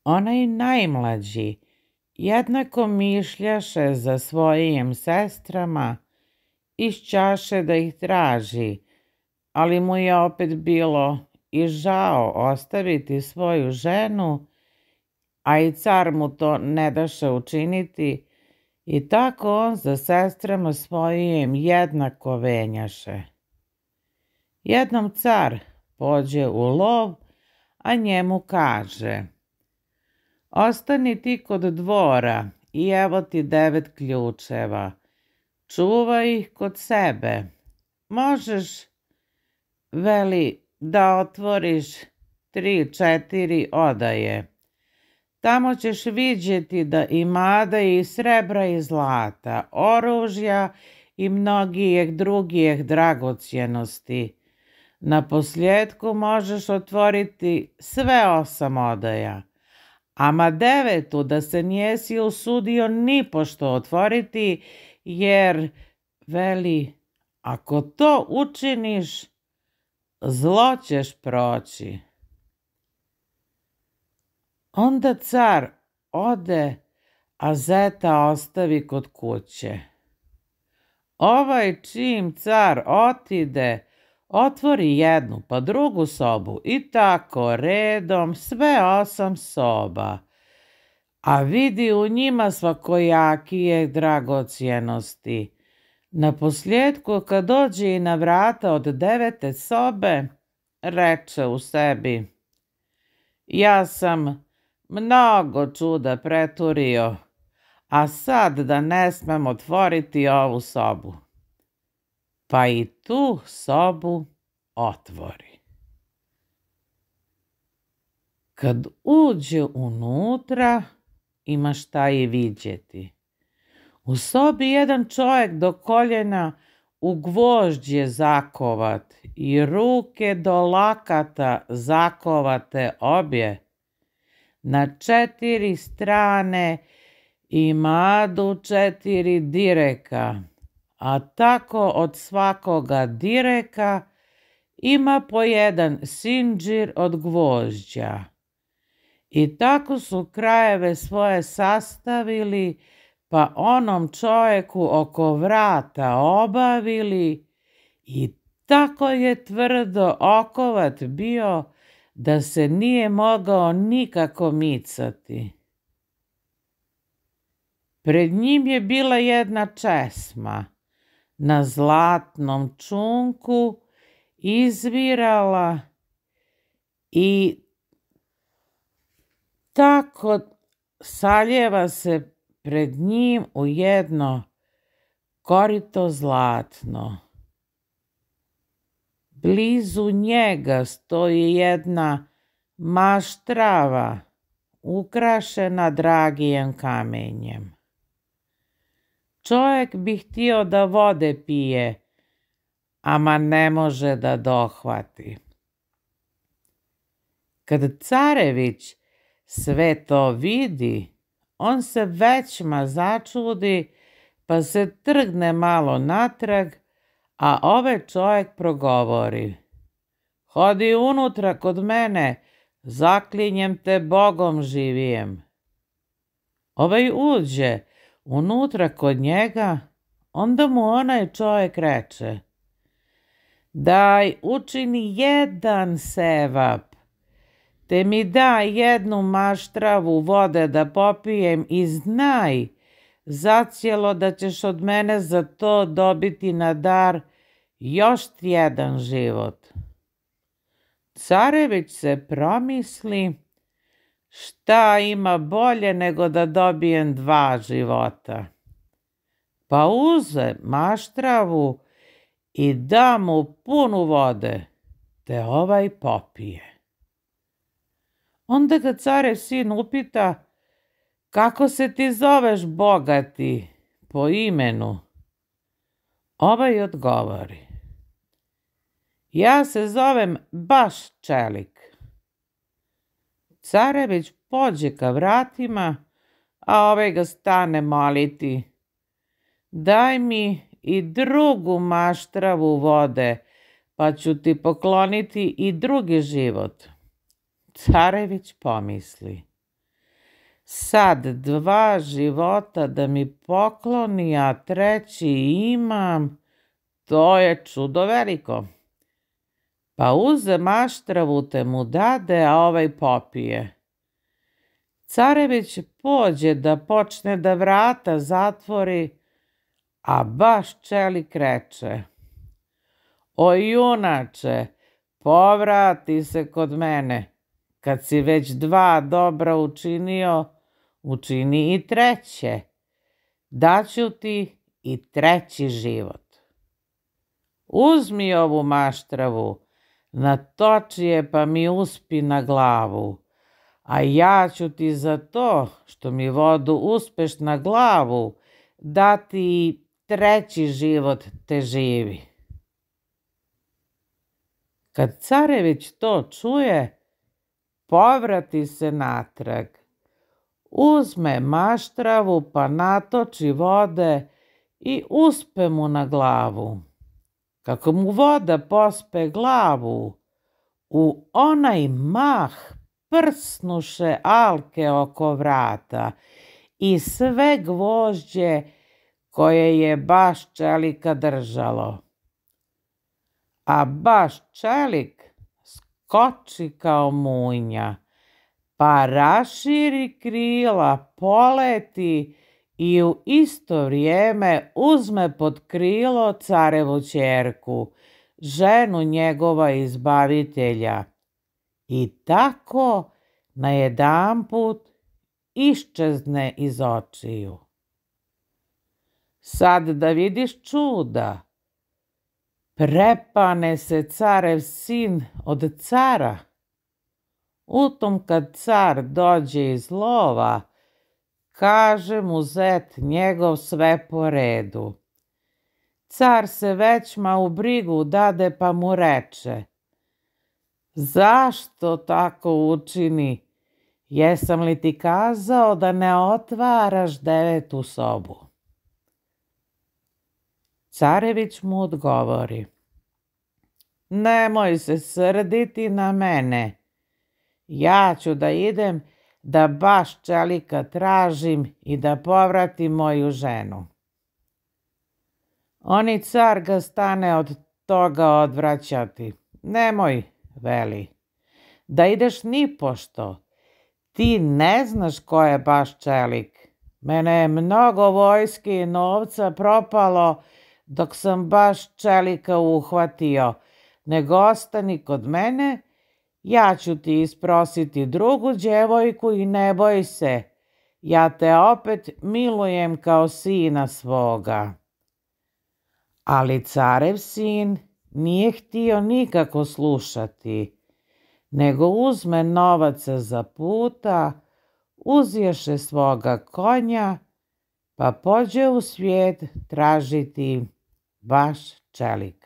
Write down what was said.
Onaj najmlađi jednako mišljaše za svojim sestrama, iz čaše da ih traži, ali mu je opet bilo i žao ostaviti svoju ženu, a i car mu to ne daše učiniti, i tako on za sestrama svojim jednako venjaše. Jednom car pođe u lov, a njemu kaže: ostani ti kod dvora i evo ti 9 ključeva, čuvaj ih kod sebe. Možeš, veli, da otvoriš 3-4 odaje. Tamo ćeš vidjeti da imada i srebra i zlata, oružja i mnogijeg drugijeg dragocjenosti. Naposljetku možeš otvoriti sve 8 odaja, ama 9 da se nijesi usudio nipošto otvoriti, jer, veli, ako to učiniš, zlo ćeš proći. Onda car ode, a zeta ostavi kod kuće. Ovaj čim car otide, otvori jednu pa drugu sobu i tako redom sve 8 soba, a vidi u njima svakojakije dragocjenosti. Naposljetku, kad dođe i na vrata od 9. sobe, reče u sebi: ja sam mnogo čuda preturio, a sad da ne smem otvoriti ovu sobu. Pa i tu sobu otvori. Kad uđe unutra, ima šta i vidjeti. U sobi jedan čovjek do koljena u gvožđe zakovat i ruke do lakata zakovate obje. Na 4 strane imadu 4 direka, a tako od svakoga direka ima po jedan sinđir od gvožđa. I tako su krajeve svoje sastavili, pa onom čovjeku oko vrata obavili, i tako je tvrdo okovat bio da se nije mogao nikako micati. Pred njim je bila jedna česma, na zlatnom čunku izvirala i tako saljeva se pred njim u jedno korito zlatno. Blizu njega stoji jedna maštrava ukrašena dragijem kamenjem. Čovjek bi htio da vode pije, ama ne može da dohvati. Kad carević sve to vidi, on se većma začudi, pa se trgne malo natrag, a ovaj čovjek progovori: hodi unutra kod mene, zaklinjem te Bogom živijem. Ovaj uđe unutra kod njega, onda mu onaj čovjek reče: daj, učini jedan sevap, te mi daj jednu maštravu vode da popijem i znaj zacijelo da ćeš od mene za to dobiti na dar još jedan život. Carević se promisli: šta ima bolje nego da dobijem 2 života? Pa uze maštravu i da mu punu vode, te ovaj popije. Onda ga carev sin upita: kako se ti zoveš, bogati, po imenu? Ovaj odgovori: ja se zovem baš Čelik. Carević pođe ka vratima, a ovaj ga stane moliti: daj mi i drugu maštravu vode, pa ću ti pokloniti i drugi život. Carević pomisli: Sad 2 života da mi pokloni, a 3. imam, to je čudo veliko. Pa uze maštravu te mu dade, a ovaj popije. Carević pođe da počne da vrata zatvori, a baš čelik reče: o junače, povrati se kod mene, kad si već 2 dobra učinio, učini i 3. Daću ti i 3. život. Uzmi ovu maštravu, natoči je pa mi uspi na glavu, a ja ću ti za to što mi vodu uspeš na glavu dati i 3. život te živi. Kad carević to čuje, povrati se natrag, uzme maštravu pa natoči vode i uspe mu na glavu. Kako mu voda pospe glavu, u onaj mah prsnuše alke oko vrata i sve gvožđe koje je baš čelika držalo. A baš čelik skoči kao munja, pa raširi krila, poleti i u isto vrijeme uzme pod krilo carevu ćerku, ženu njegova izbavitelja, i tako najedanput iščezne iz očiju. Sad da vidiš čuda, prepane se carev sin od cara. Utom kad car dođe iz lova, kaže mu zet njegov sve po redu. Car se većma u brigu dade pa mu reče: zašto tako učini? Jesam li ti kazao da ne otvaraš 9. sobu? Carević mu odgovori: nemoj se srditi na mene, ja ću da idem da baš čelika tražim i da povratim moju ženu. Oni car ga stane od toga odvraćati. Nemoj, veli, da ideš nipošto, ti ne znaš ko je baš čelik. Mene je mnogo vojske i novca propalo dok sam baš čelika uhvatio, nego ostani kod mene, ja ću ti isprositi drugu djevojku i ne boj se, ja te opet milujem kao sina svoga. Ali carev sin nije htio nikako slušati, nego uzme novaca za puta, uzješe svoga konja, pa pođe u svijet tražiti baš čelika.